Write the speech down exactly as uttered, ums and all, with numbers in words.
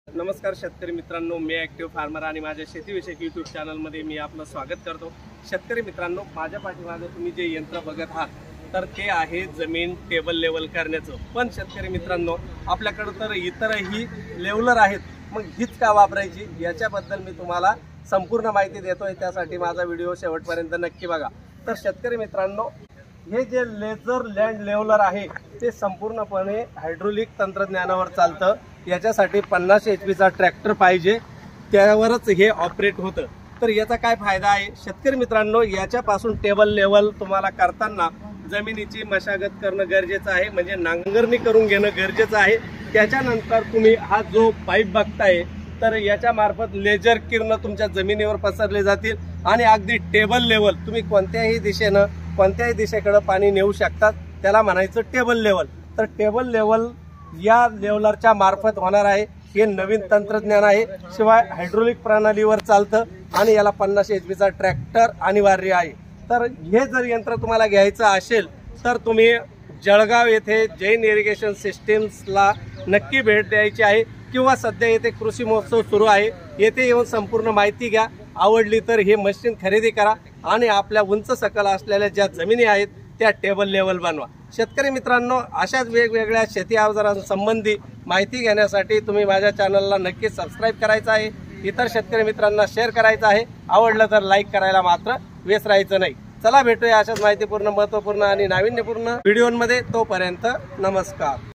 नमस्कार शेतकरी मित्रांनो, मी ॲक्टिव्ह फार्मर आणि माझ्या शेतीविषयक यूट्यूब चॅनलमध्ये मी आपलं स्वागत करतो। शेतकरी मित्रांनो, माझ्या पाठीमागे तुम्ही जे यंत्र बघत आहात तर ते आहे जमीन टेबल लेवल करण्याचं। पण शेतकरी मित्रांनो, आपल्याकडे तर इतरही लेवलर आहेत, मग हीच का वापरायची याच्याबद्दल मी तुम्हाला संपूर्ण माहिती देतोय। त्यासाठी माझा व्हिडिओ शेवटपर्यंत नक्की बघा। तर शेतकरी मित्रांनो, हे जे लेझर लँड लेवलर आहे ते संपूर्णपणे हायड्रोलिक तंत्रज्ञानावर चालतं। याच्यासाठी पन्नास एच पी चा ट्रॅक्टर पाहिजे, त्यावरच हे ऑपरेट होतं। तर याचा काय फायदा आहे शेतकरी मित्रांनो, याच्यापासून टेबल लेवल तुम्हाला करताना जमिनीची मशागत करणं गरजेचं आहे, म्हणजे नांगरणी करून घेणं गरजेचं आहे। त्याच्यानंतर तुम्ही हा जो पाईप बघताय तर याच्या मार्फत लेजर किरण तुमच्या जमिनीवर पसरले जातील आणि अगदी टेबल लेवल तुम्ही कोणत्याही दिशेनं कोणत्याही दिशेकडे पाणी नेऊ शकतात, त्याला म्हणायचं टेबल लेवल। तर टेबल लेवल या लेवलरच्या मार्फत होणार आहे। हे नवीन तंत्रज्ञान आहे, शिवाय हायड्रोलिक प्रणालीवर चालतं आणि याला पन्नास एच पी चा ट्रॅक्टर अनिवार्य आहे। तर हे जर यंत्र तुम्हाला घ्यायचं असेल तर तुम्ही जळगाव येथे जैन इरिगेशन सिस्टीम्सला नक्की भेट द्यायची आहे, किंवा सध्या येथे कृषी महोत्सव सुरू आहे, येथे येऊन संपूर्ण माहिती घ्या। आवडली तर हे मशीन खरेदी करा आणि आपल्या उंच सकल असलेल्या ज्या जमिनी आहेत त्या टेबल लेवल बनवा। शेतकरी मित्रांनो, अशाच वेगवेगळ्या शेती अवजारांसंबंधी माहिती घेण्यासाठी तुम्ही माझ्या चॅनलला नक्की सबस्क्राईब करायचं आहे, इतर शेतकरी मित्रांना शेअर करायचं आहे। आवडलं तर लाईक करायला मात्र विसरायचं नाही। चला भेटूया अशाच माहितीपूर्ण, महत्त्वपूर्ण आणि नाविन्यपूर्ण व्हिडिओमध्ये। तोपर्यंत नमस्कार।